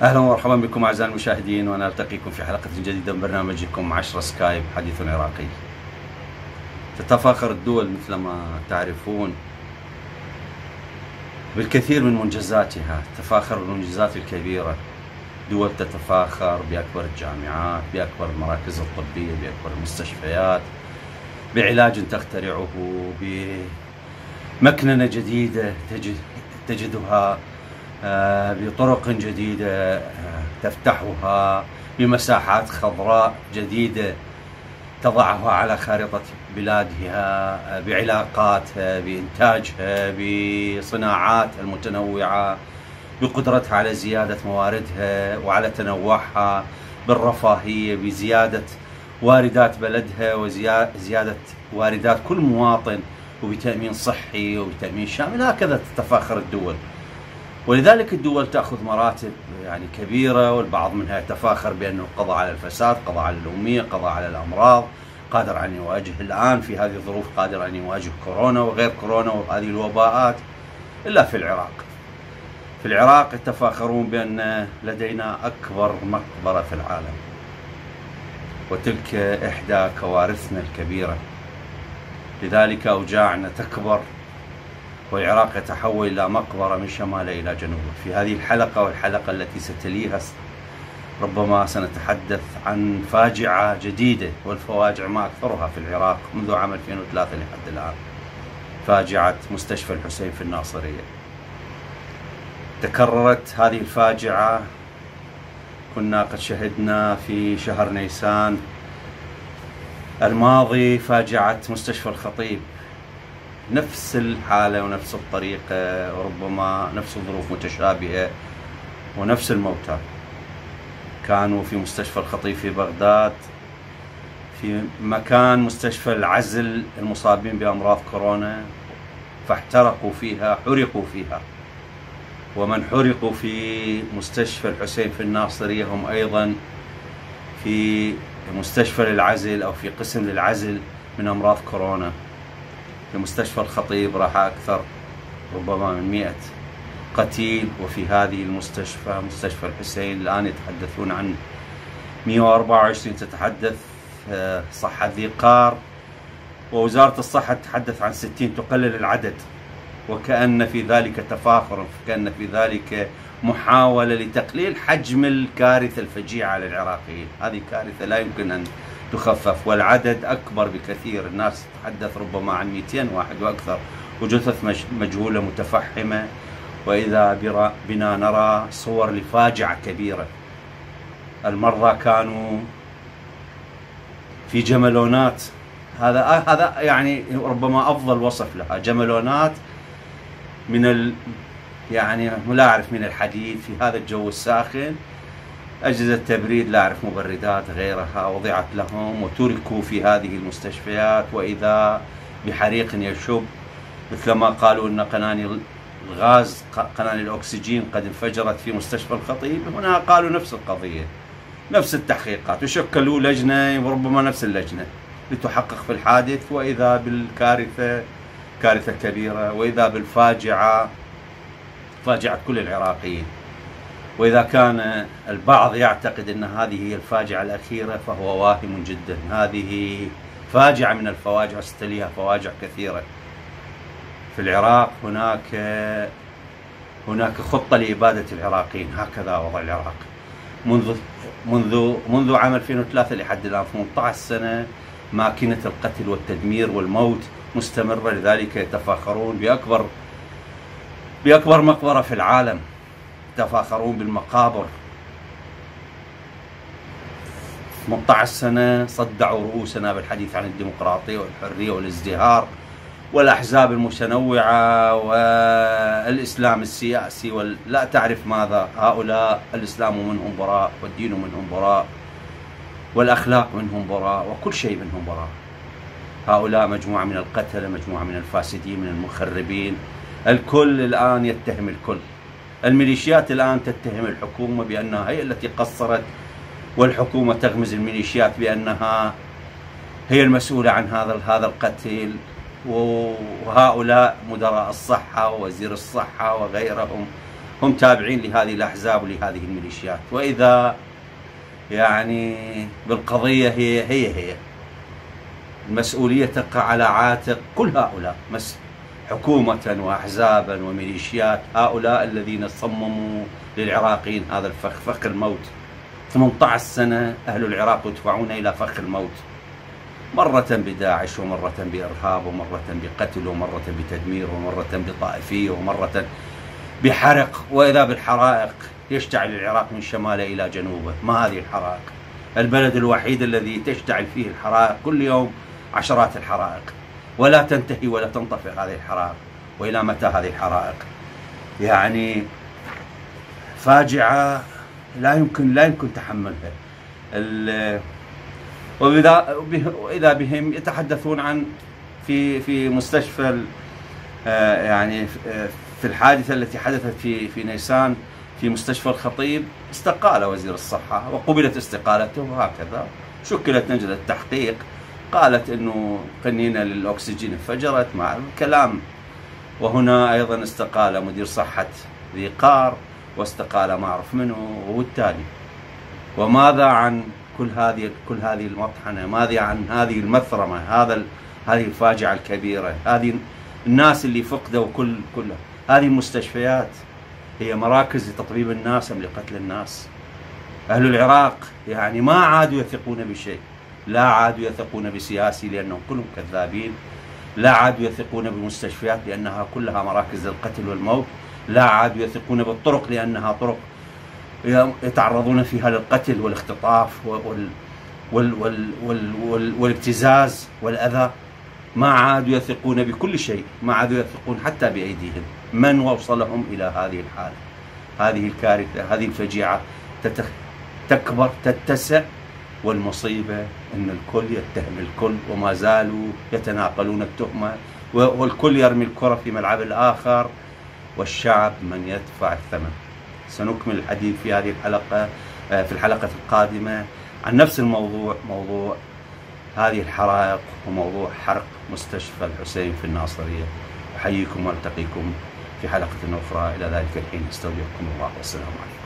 أهلا ومرحبا بكم أعزائي المشاهدين، وأنا ألتقيكم في حلقة جديدة من برنامجكم 10 سكايب حديث عراقي. تتفاخر الدول مثل ما تعرفون بالكثير من منجزاتها، تتفاخر بالمنجزات الكبيرة. دول تتفاخر بأكبر الجامعات، بأكبر المراكز الطبية، بأكبر المستشفيات، بعلاج تخترعه، بمكننة جديدة تجدها، بطرق جديدة تفتحها، بمساحات خضراء جديدة تضعها على خارطة بلادها، بعلاقاتها، بإنتاجها، بصناعاتها المتنوعة، بقدرتها على زيادة مواردها وعلى تنوعها، بالرفاهية، بزيادة واردات بلدها وزيادة واردات كل مواطن، وبتأمين صحي وبتأمين شامل. هكذا تتفاخر الدول، ولذلك الدول تأخذ مراتب كبيرة، والبعض منها يتفاخر بأنه قضى على الفساد، قضى على الأمية، قضى على الأمراض، قادر أن يواجه الآن في هذه الظروف، قادر أن يواجه كورونا وغير كورونا وهذه الوباءات. إلا في العراق، في العراق يتفاخرون بأن لدينا أكبر مقبرة في العالم، وتلك إحدى كوارثنا الكبيرة. لذلك أوجاعنا تكبر، والعراق يتحول إلى مقبرة من شماله إلى جنوبه. في هذه الحلقة والحلقة التي ستليها ربما سنتحدث عن فاجعة جديدة، والفواجع ما أكثرها في العراق منذ عام 2003 لحد الآن، فاجعة مستشفى الحسين في الناصرية. تكررت هذه الفاجعة، كنا قد شهدنا في شهر نيسان الماضي فاجعة مستشفى الخطيب، نفس الحالة ونفس الطريقة، وربما نفس الظروف متشابهة ونفس الموتى. كانوا في مستشفى الخطيب في بغداد، في مكان مستشفى العزل المصابين بأمراض كورونا، فاحترقوا فيها، حرقوا فيها. ومن حرقوا في مستشفى الحسين في الناصرية هم أيضا في مستشفى للعزل أو في قسم للعزل من أمراض كورونا. في مستشفى الخطيب راح أكثر ربما من 100 قتيل، وفي هذه المستشفى مستشفى الحسين الآن يتحدثون عن 124. تتحدث صحة ذي قار، ووزارة الصحة تتحدث عن 60، تقلل العدد، وكأن في ذلك تفاخر، كأن في ذلك محاولة لتقليل حجم الكارثة الفجيعة على العراقيين. هذه كارثة لا يمكن أن تخفف، والعدد أكبر بكثير. الناس تتحدث ربما عن 200 واحد وأكثر، وجثث مجهولة متفحمة. وإذا بنا نرى صور لفاجعة كبيرة. المرضى كانوا في جملونات، هذا ربما أفضل وصف لها، جملونات من لا أعرف من الحديد في هذا الجو الساخن. أجهزة تبريد لا أعرف، مبردات غيرها وضعت لهم، وتركوا في هذه المستشفيات. وإذا بحريق يشب، مثلما قالوا أن قناني الغاز، قناني الأكسجين قد انفجرت في مستشفى الخطيب، هنا قالوا نفس القضية، نفس التحقيقات، وشكلوا لجنة وربما نفس اللجنة لتحقق في الحادث. وإذا بالكارثة، كارثة كبيرة، وإذا بالفاجعة، فاجعة كل العراقيين. وإذا كان البعض يعتقد أن هذه هي الفاجعة الأخيرة فهو واهم جدا. هذه فاجعة من الفواجع، ستليها فواجع كثيرة في العراق. هناك خطة لإبادة العراقيين. هكذا وضع العراق منذ عام 2003 لحد الآن، 18 سنة ماكينة القتل والتدمير والموت مستمرة. لذلك يتفاخرون بأكبر مقبرة في العالم، يتفاخرون بالمقابر. 18 سنة صدعوا رؤوسنا بالحديث عن الديمقراطية والحرية والازدهار والأحزاب المتنوعة والإسلام السياسي لا تعرف ماذا. هؤلاء الإسلام منهم براء، والدين منهم براء، والأخلاق منهم براء، وكل شيء منهم براء. هؤلاء مجموعة من القتلة، مجموعة من الفاسدين، من المخربين. الكل الآن يتهم الكل. الميليشيات الآن تتهم الحكومة بأنها هي التي قصرت، والحكومة تغمز الميليشيات بأنها هي المسؤولة عن هذا القتل. وهؤلاء مدراء الصحة ووزير الصحة وغيرهم هم تابعين لهذه الأحزاب ولهذه الميليشيات. وإذا يعني بالقضية هي المسؤولية تقع على عاتق كل هؤلاء، حكومة وأحزابا وميليشيات، هؤلاء الذين صمموا للعراقيين هذا الفخ، فخ الموت. 18 سنة أهل العراق يدفعون إلى فخ الموت، مرة بداعش ومرة بإرهاب ومرة بقتل ومرة بتدمير ومرة بطائفية ومرة بحرق. وإذا بالحرائق يشتعل العراق من شماله إلى جنوبه. ما هذه الحرائق؟ البلد الوحيد الذي تشتعل فيه الحرائق كل يوم عشرات الحرائق، ولا تنتهي ولا تنطفئ هذه الحرائق. وإلى متى هذه الحرائق؟ يعني فاجعة لا يمكن تحملها. وإذا بهم يتحدثون عن في مستشفى يعني في الحادثة التي حدثت في نيسان في مستشفى الخطيب، استقال وزير الصحة وقبلت استقالته، وهكذا شكلت لجنة التحقيق قالت انه قنينة للأكسجين انفجرت مع الكلام. وهنا ايضا استقال مدير صحة ذي قار، واستقال ما اعرف منه، وبالتالي وماذا عن كل هذه المطحنة؟ ماذا عن هذه المثرمة؟ هذه الفاجعة الكبيرة؟ هذه الناس اللي فقدوا كلها. هذه المستشفيات هي مراكز لتطبيب الناس أم لقتل الناس؟ أهل العراق يعني ما عادوا يثقون بشيء، لا عادوا يثقون بسياسي لأنهم كلهم كذابين، لا عادوا يثقون بالمستشفيات لأنها كلها مراكز للقتل والموت، لا عادوا يثقون بالطرق لأنها طرق يتعرضون فيها للقتل والاختطاف والابتزاز والأذى. ما عادوا يثقون بكل شيء، ما عادوا يثقون حتى بأيديهم. من وصلهم إلى هذه الحالة؟ هذه الكارثة، هذه الفجيعة تكبر تتسع، والمصيبة أن الكل يتهم الكل وما زالوا يتناقلون التهمة، والكل يرمي الكرة في ملعب الآخر، والشعب من يدفع الثمن. سنكمل الحديث في هذه الحلقة في الحلقة القادمة عن نفس الموضوع، موضوع هذه الحرائق وموضوع حرق مستشفى الحسين في الناصرية. أحييكم والتقيكم في حلقة أخرى. إلى ذلك الحين استودعكم الله والسلام عليكم.